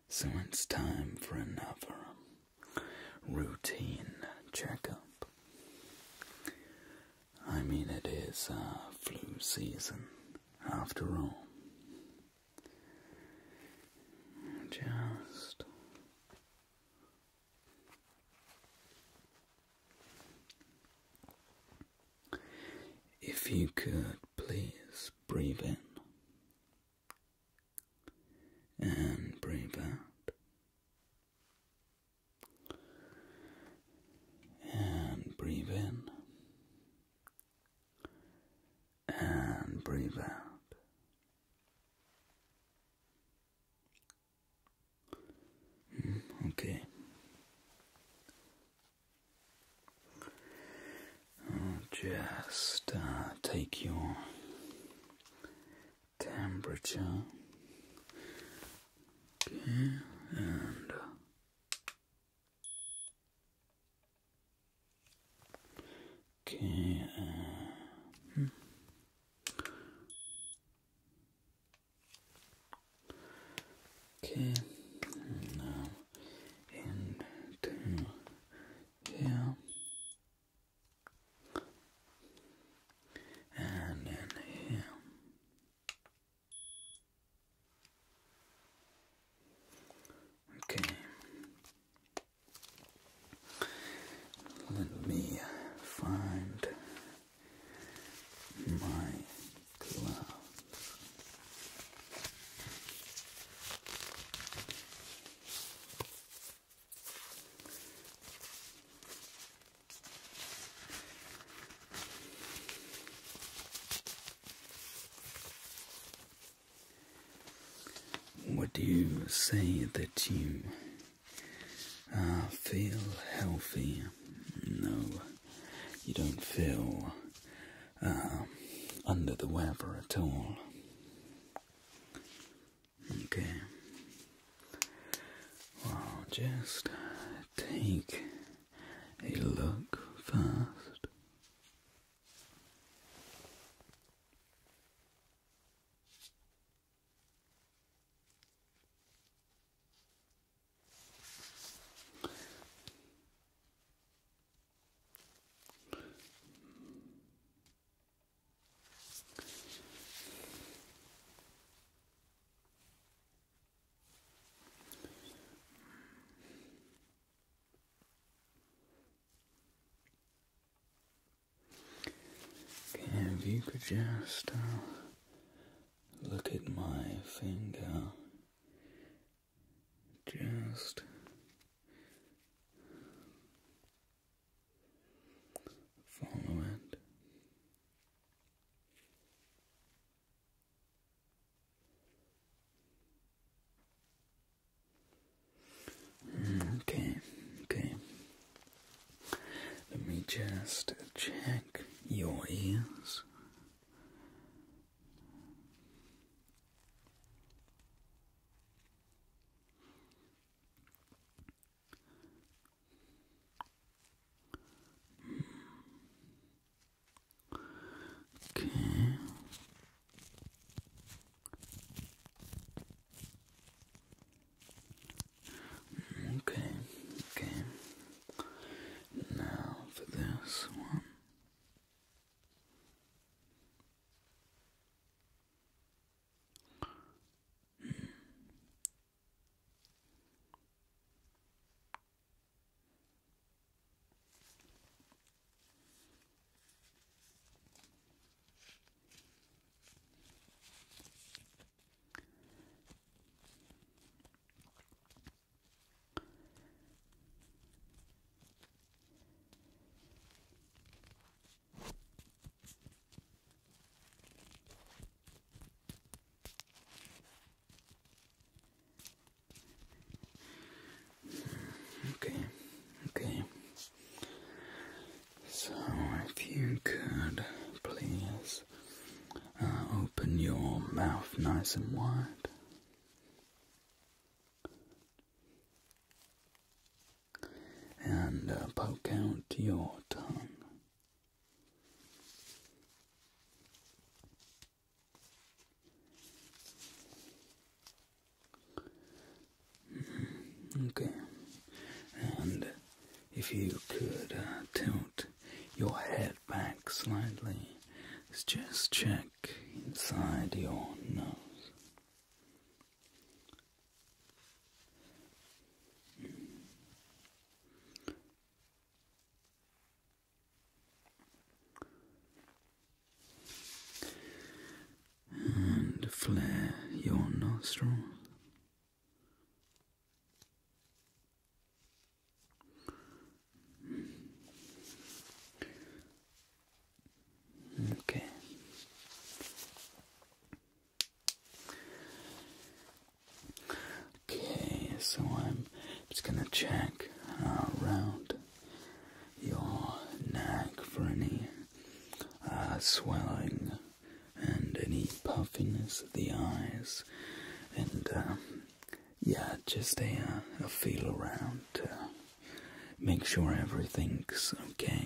So it's time for another routine checkup. I mean, it is flu season after all. Just if you could please breathe in and breathe out, and breathe in and breathe out. Okay. I'll just take your temperature. Okay, and okay, okay, now into here, and in here. Okay, let me find my gloves. Would you say that you feel healthy? No, you don't feel under the weather at all. Okay. Well, just take a look first. If you could just look at my finger, just follow it. Okay. Let me just check your ears. Okay. Okay. Now for this one. Okay. So if you could please open your mouth nice and wide. And poke out your tongue. Okay. And if you could tilt your head back slightly, let's just check inside your nose. And flare your nostrils. Okay. Okay, so I'm just gonna check around your neck for any swelling and any puffiness of the eyes, and yeah, just a feel around to make sure everything's okay.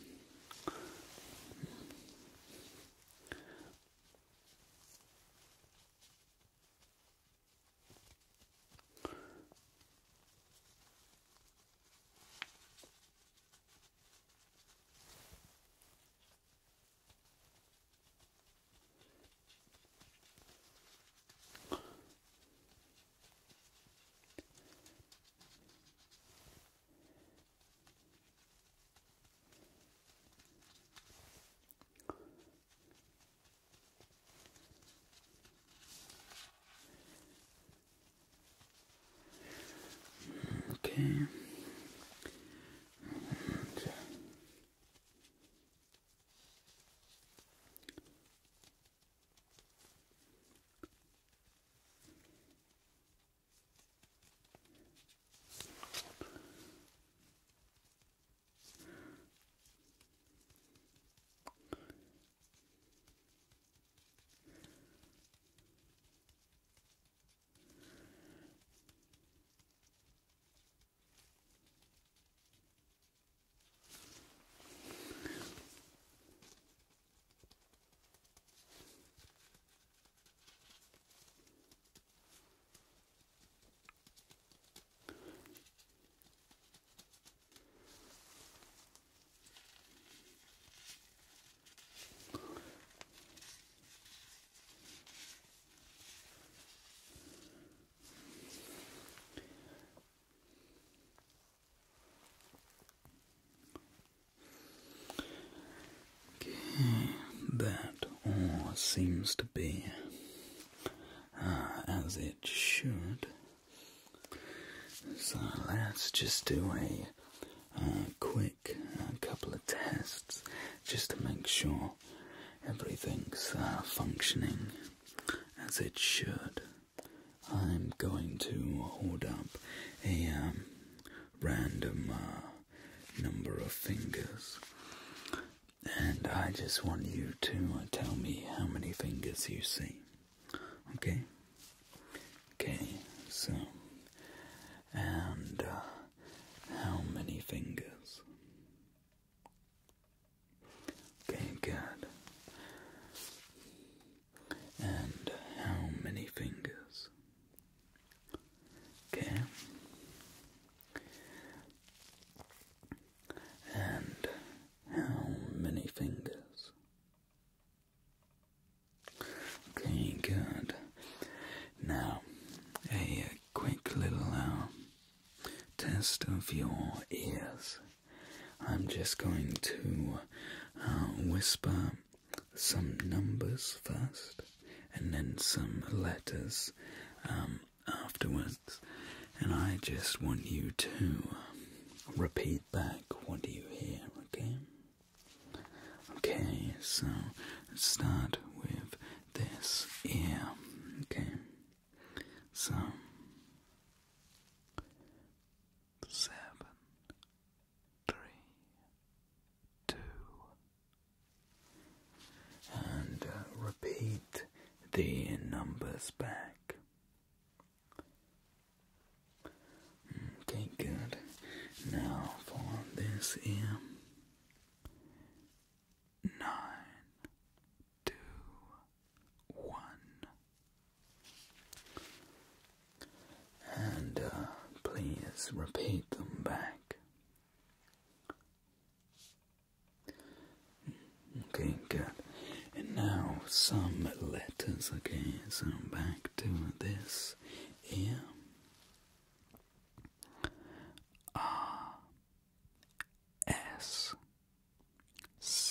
Okay. That all seems to be as it should. So let's just do a quick couple of tests just to make sure everything's functioning as it should. I'm going to hold up a random number of fingers, and I just want you to tell me how many fingers you see. Okay? Okay, so, and how many fingers? Okay, good. And how many fingers? Okay. And how many fingers? Okay, good. Now, a quick little test of your ears. I'm just going to whisper some numbers first, and then some letters afterwards, and I just want you to repeat back what you hear, okay? Okay, so let's start with this ear, okay? So 7, 3, 2, and repeat the numbers back. Okay, good. Now for this ear. 9, 2, 1. And please please repeat them back. Okay, good. And now some letters, okay, so back to this ear. R, S, C.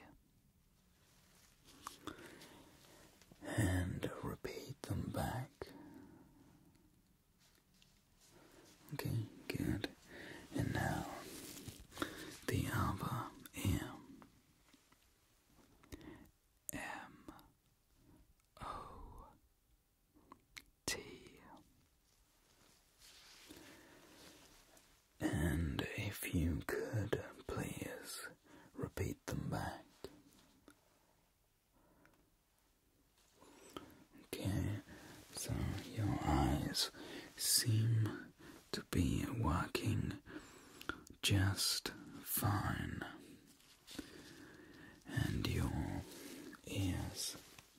And repeat them back. Okay, good. And now the other ear. M, O, T. And if you could please repeat them back. Okay, so your eyes seem to be working just fine, and your ears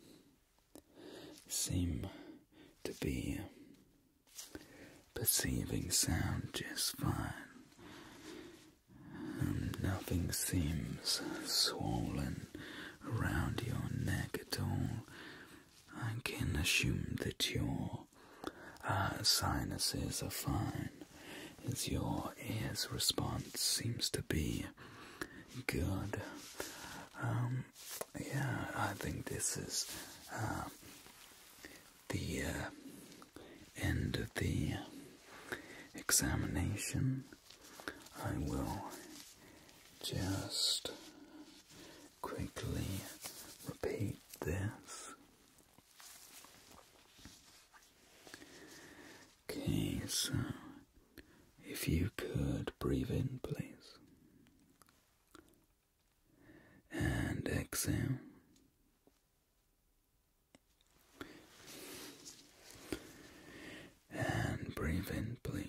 seem to be perceiving sound just fine. Nothing seems swollen around your neck at all. I can assume that your sinuses are fine, as your ear's response seems to be good. Yeah, I think this is the end of the examination. I will just quickly repeat this. Okay, so if you could breathe in, please, and exhale. And breathe in, please,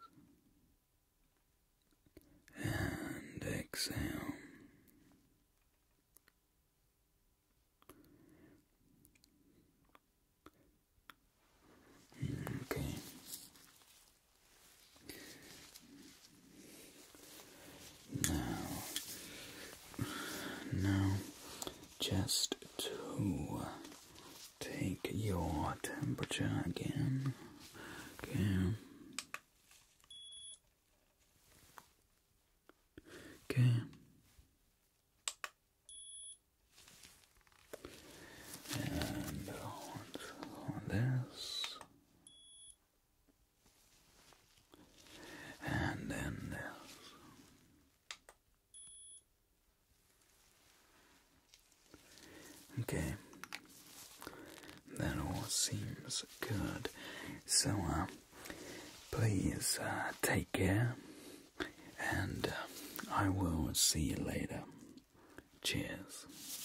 and exhale. Okay. Now, just to take your temperature again. Okay. Okay. And on this. And then this. Okay. That all seems good. So, please take care, and I will see you later. Cheers.